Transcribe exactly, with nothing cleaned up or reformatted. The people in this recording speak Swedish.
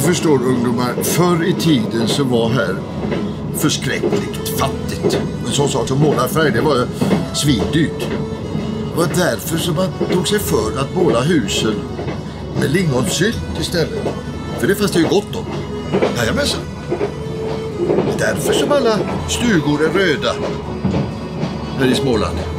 förstår ungdomar, förr i tiden så var här förskräckligt fattigt. En sån sak som målarfärg, det var ju svindyrt. Det var därför som man tog sig för att måla husen med lingonsylt istället. För det fanns det ju gott om. Jajamensan. Det är därför som alla stugor är röda här i Småland.